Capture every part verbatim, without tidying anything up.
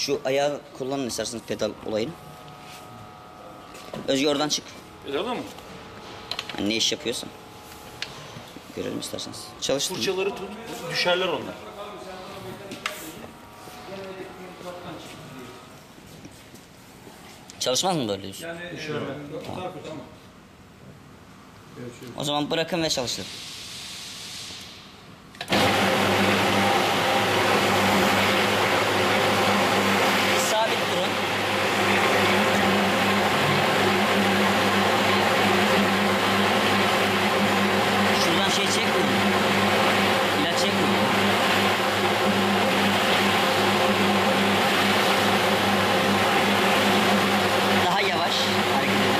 Şu ayağı kullanın isterseniz pedal olayını. Özgür oradan çık. Pedalı mı? Yani ne iş yapıyorsan. Görelim isterseniz. Çalıştın. Fırçaları tut, düşerler onlar. Çalışmaz mı böyle diyorsun? Yani tamam. O zaman bırakın ve çalıştırın. Sabit durun. Şuradan şey çek mi? İlaç çek mi? Daha yavaş hareket edin.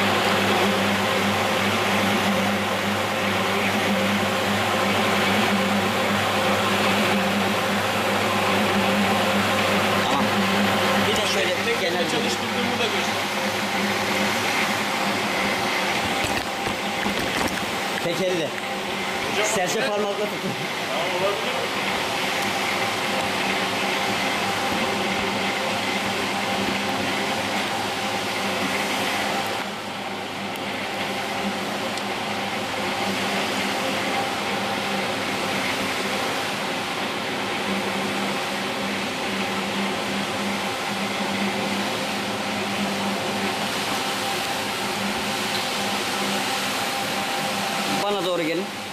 Tamam. Bir de şöyle genel Çalıştırdığımı da göster. tekeri de. Hocam, Serçe evet. parmakla tutun. Tamam, olabilir. Bana doğru gelin.